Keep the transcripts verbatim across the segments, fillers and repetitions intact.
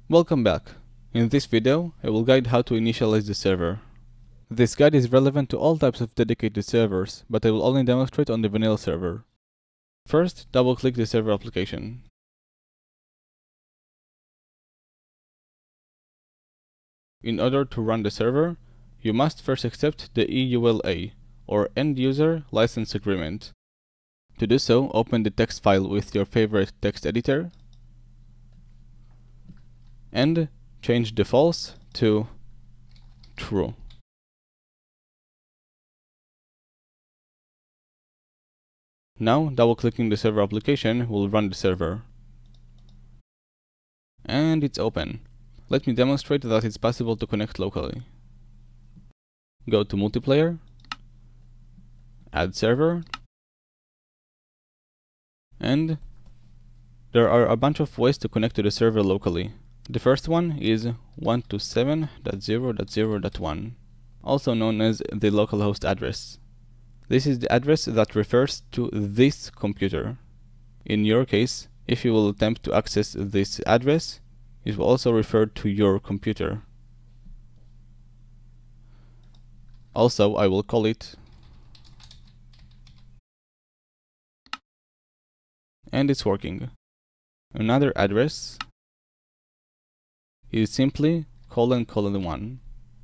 Welcome back. In this video, I will guide how to initialize the server. This guide is relevant to all types of dedicated servers, but I will only demonstrate on the vanilla server. First, double-click the server application. In order to run the server, you must first accept the E U L A, or End User License Agreement. To do so, open the text file with your favorite text editor and change the false to true. Now, double-clicking the server application will run the server. And it's open. Let me demonstrate that it's possible to connect locally. Go to Multiplayer, Add Server, and there are a bunch of ways to connect to the server locally. The first one is one twenty-seven dot zero dot zero dot one, also known as the localhost address. This is the address that refers to this computer. In your case, if you will attempt to access this address, it will also refer to your computer. Also, I will call it, and it's working. Another address is simply colon colon one.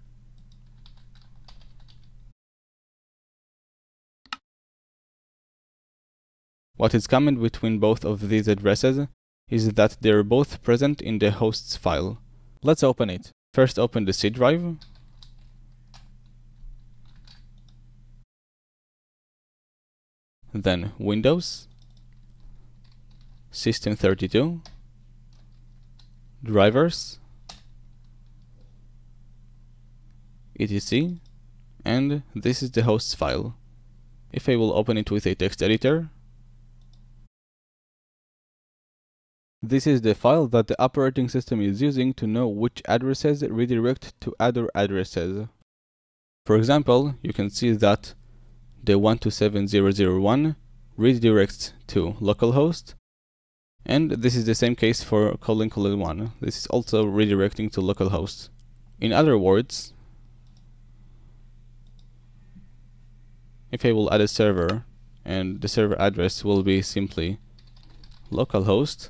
What is common between both of these addresses is that they are both present in the hosts file. Let's open it. First, open the C drive, then Windows, System thirty-two, Drivers, et cetera, and this is the hosts file. If I will open it with a text editor, this is the file that the operating system is using to know which addresses redirect to other addresses. For example, you can see that the one twenty-seven dot zero dot zero dot one redirects to localhost, and this is the same case for colon colon one. This is also redirecting to localhost. In other words, if I will add a server, and the server address will be simply localhost,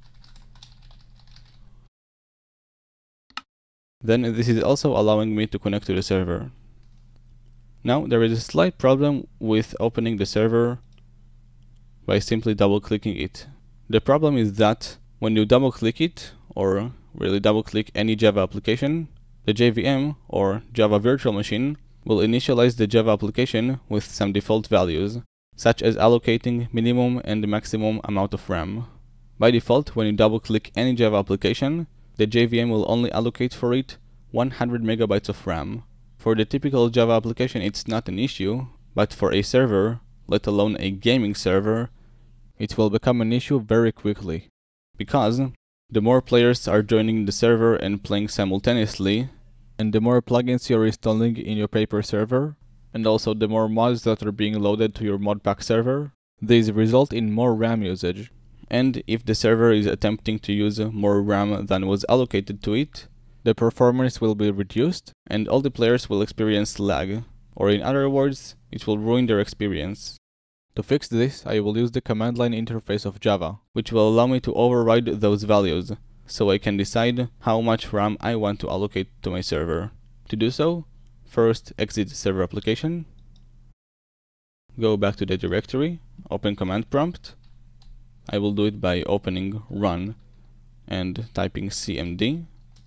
then this is also allowing me to connect to the server. Now, there is a slight problem with opening the server by simply double-clicking it. The problem is that when you double-click it, or really double-click any Java application, the J V M, or Java Virtual Machine, will initialize the Java application with some default values, such as allocating minimum and maximum amount of RAM. By default, when you double-click any Java application, the J V M will only allocate for it one hundred megabytes of RAM. For the typical Java application, it's not an issue, but for a server, let alone a gaming server, it will become an issue very quickly. Because the more players are joining the server and playing simultaneously, and the more plugins you're installing in your paper server, and also the more mods that are being loaded to your modpack server, these result in more RAM usage. And if the server is attempting to use more RAM than was allocated to it, the performance will be reduced and all the players will experience lag, or in other words, it will ruin their experience. To fix this, I will use the command line interface of Java, which will allow me to override those values, so I can decide how much RAM I want to allocate to my server. To do so, first exit the server application, go back to the directory, open command prompt. I will do it by opening run and typing C M D.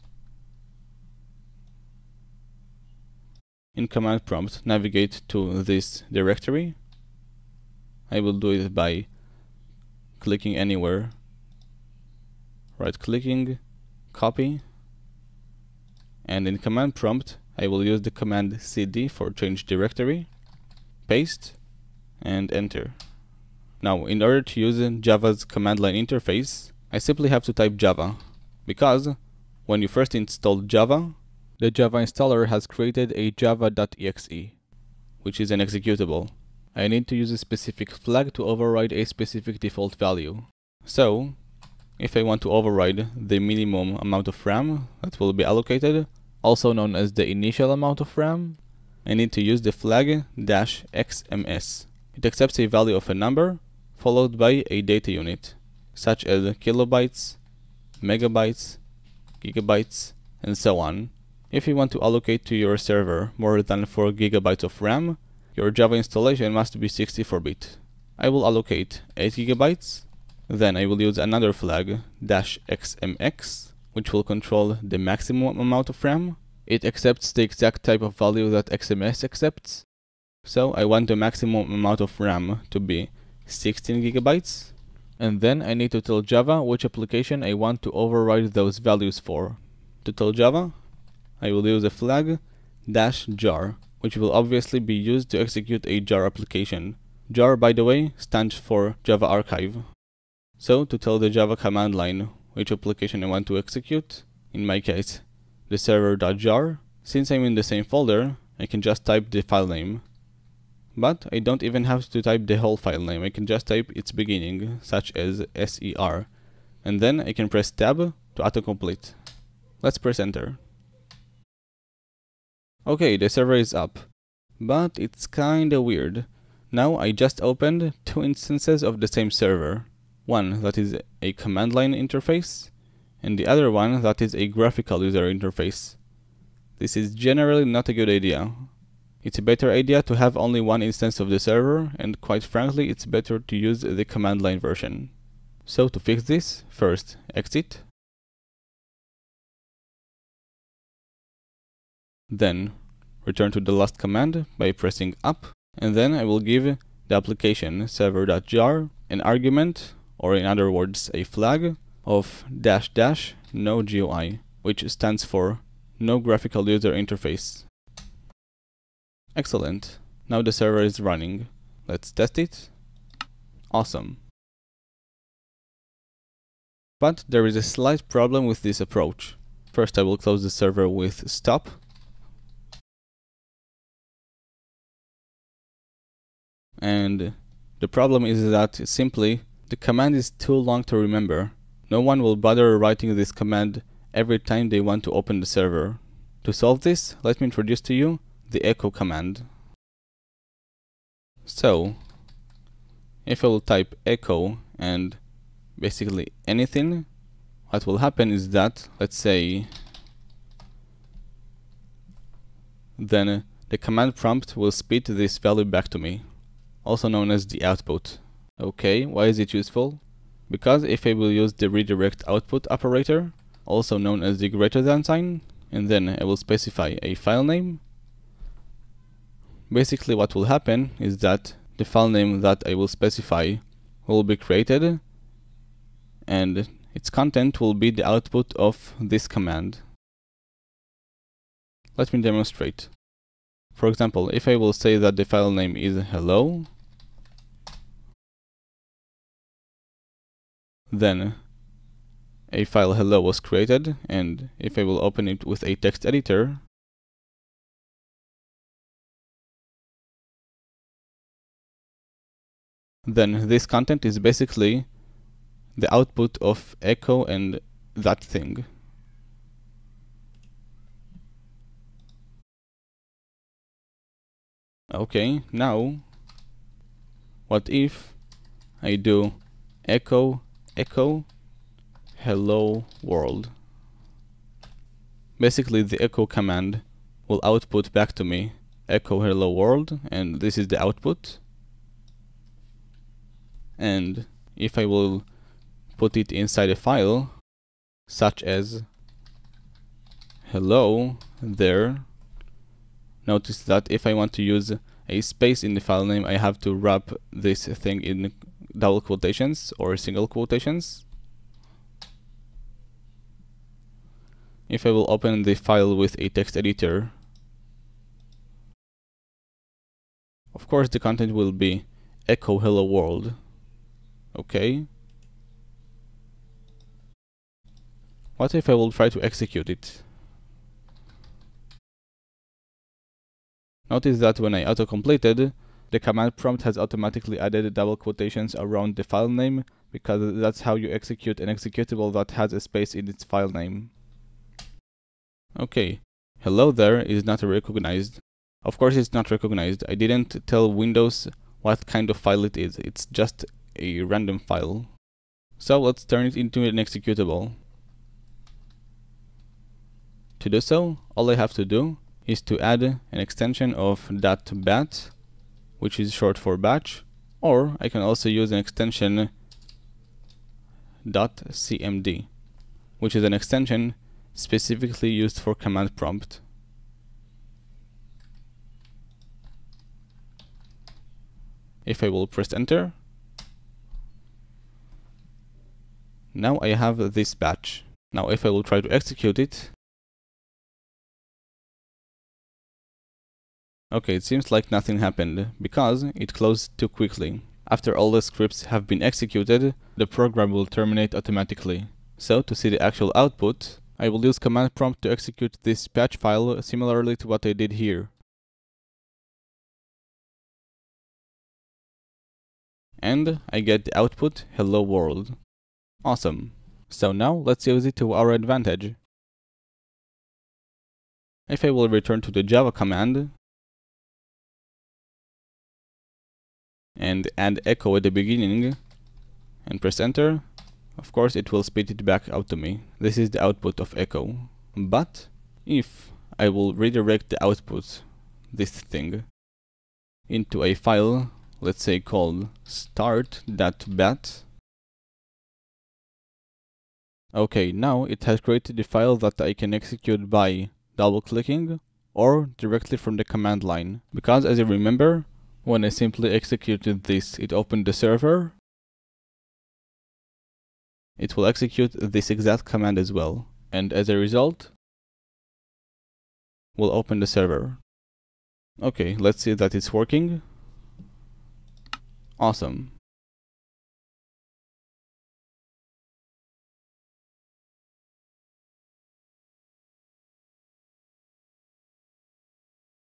In command prompt, navigate to this directory. I will do it by clicking anywhere, right clicking, copy, and in command prompt I will use the command C D for change directory, paste, and enter. Now, in order to use Java's command line interface, I simply have to type Java, because when you first installed Java, the Java installer has created a java.exe, which is an executable. I need to use a specific flag to override a specific default value. So, if I want to override the minimum amount of RAM that will be allocated, also known as the initial amount of RAM, I need to use the flag dash X M S. It accepts a value of a number followed by a data unit, such as kilobytes, megabytes, gigabytes, and so on. If you want to allocate to your server more than four gigabytes of RAM, your Java installation must be sixty-four bit. I will allocate eight gigabytes, then I will use another flag dash X M X, which will control the maximum amount of RAM. It accepts the exact type of value that X M S accepts, so I want the maximum amount of RAM to be sixteen gigabytes, and then I need to tell Java which application I want to override those values for. To tell Java, I will use a flag dash jar, which will obviously be used to execute a jar application. Jar, by the way, stands for Java Archive. So to tell the Java command line which application I want to execute, in my case the server.jar, since I'm in the same folder, I can just type the file name. But I don't even have to type the whole file name, I can just type its beginning, such as ser, and then I can press tab to autocomplete. Let's press enter. Okay, the server is up, but it's kinda weird. Now I just opened two instances of the same server, one that is a command line interface, and the other one that is a graphical user interface. This is generally not a good idea. It's a better idea to have only one instance of the server, and quite frankly it's better to use the command line version. So to fix this, first exit, then return to the last command by pressing up, and then I will give the application server.jar an argument, or in other words a flag, of dash dash no G U I, which stands for no graphical user interface. Excellent. Now the server is running. Let's test it. Awesome. But there is a slight problem with this approach. First I will close the server with stop. And the problem is that simply the command is too long to remember. No one will bother writing this command every time they want to open the server. To solve this, let me introduce to you the echo command. So, if I will type echo and basically anything, what will happen is that, let's say, then the command prompt will spit this value back to me, also known as the output. Okay, why is it useful? Because if I will use the redirect output operator, also known as the greater than sign, and then I will specify a file name, basically what will happen is that the file name that I will specify will be created, and its content will be the output of this command. Let me demonstrate. For example, if I will say that the file name is hello, then a file hello was created, and if I will open it with a text editor, then this content is basically the output of echo and that thing. Okay, now what if I do echo echo hello world? Basically the echo command will output back to me echo hello world, and this is the output. And if I will put it inside a file, such as hello there, notice that if I want to use a space in the file name, I have to wrap this thing in double quotations or single quotations. If I will open the file with a text editor, of course the content will be echo hello world. Okay. What if I will try to execute it? Notice that when I auto-completed, the command prompt has automatically added double quotations around the file name because that's how you execute an executable that has a space in its file name. Okay, hello there is not recognized. Of course it's not recognized. I didn't tell Windows what kind of file it is. It's just a random file. So let's turn it into an executable. To do so, all I have to do is to add an extension of .bat, which is short for batch, or I can also use an extension .cmd, which is an extension specifically used for command prompt. If I will press enter, now I have this batch. Now if I will try to execute it, okay, it seems like nothing happened, because it closed too quickly. After all the scripts have been executed, the program will terminate automatically. So, to see the actual output, I will use command prompt to execute this batch file similarly to what I did here. And I get the output, hello world. Awesome. So now, let's use it to our advantage. If I will return to the Java command, and add echo at the beginning, and press enter, of course it will spit it back out to me. This is the output of echo. But if I will redirect the output, this thing, into a file, let's say called start.bat, okay, now it has created a file that I can execute by double clicking or directly from the command line. Because as you remember, when I simply executed this, it opened the server. It will execute this exact command as well, and as a result, will open the server. Okay, let's see that it's working. Awesome.